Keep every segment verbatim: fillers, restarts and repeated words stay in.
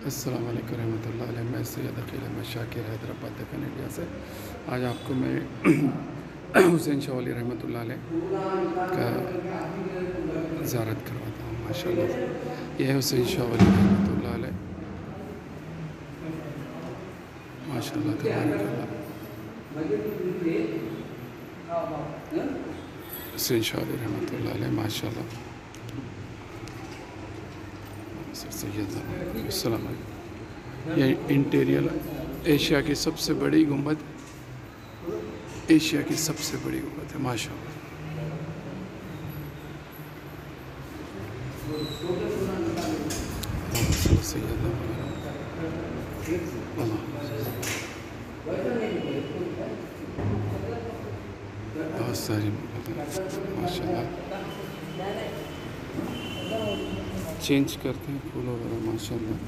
अस्सलाम वालेकुम रहमतुल्लाहि अलैहि। मैं सैयद अकील अहमद शाकिर हैदराबाद दक्कन इंडिया से आज आपको मैं हुसैन शाह वली रहमतुल्लाहि अलैह का ज़ियारत करवाता हूँ। माशाअल्लाह यह है हुसैन शाह वली रहमतुल्लाहि अलैह। माशाअल्लाह तबारकल्लाह हुसैन शाह वली रहमतुल्लाहि अलैह माशाअल्लाह। यह इंटीरियर एशिया की सबसे बड़ी गुंबद एशिया की सबसे बड़ी गुंबद है माशाअल्लाह। बहुत सारी माशाअल्लाह चेंज करते हैं फूल वगैरह माशाअल्लाह।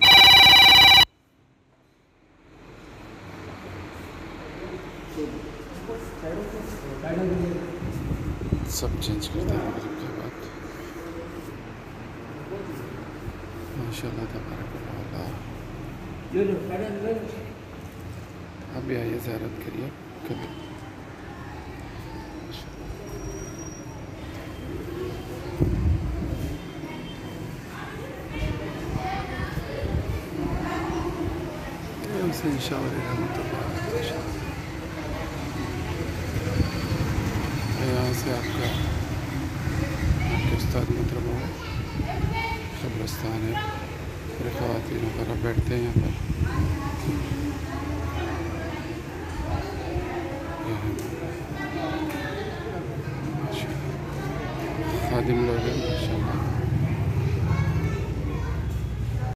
सब चेंज करते हैं मगरिब के बाद माशाअल्लाह तबारकल्लाह। आप भी आइए ज़ियारत करिए कभी। हुसैन शाह वली रहमतुल्लाह अलैह। यहाँ से आपका आपके उस्ताद मोहतरम क़ब्रिस्तान है। पूरे ख़वातीन वगैरह बैठते हैं यहाँ पर। खादिम लोग हैं माशाअल्लाह।